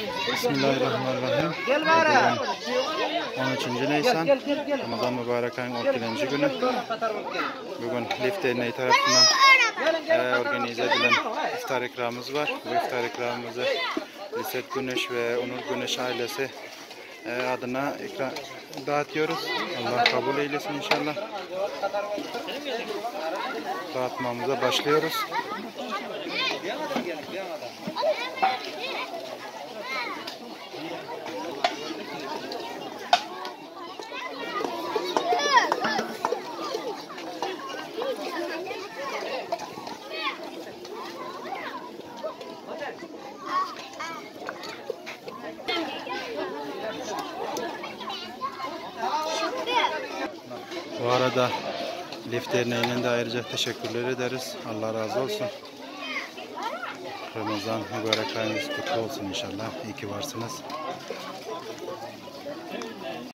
Bismillahirrahmanirrahim. Bugün 13. Nisan, Ramazan mübarek ayın 12. günü. Bugün Lif Derneği tarafından organize edilen iftar ikramımız var. Bu iftar ikramımızı Lisset Güneş ve Onur Güneş ailesi adına dağıtıyoruz. Allah kabul eylesin inşallah. Dağıtmamıza başlıyoruz. Bu arada Lif Derneği'ne de ayrıca teşekkürler ederiz. Allah razı olsun. Ramazan mübarek ayınız kutlu olsun inşallah. İyi ki varsınız.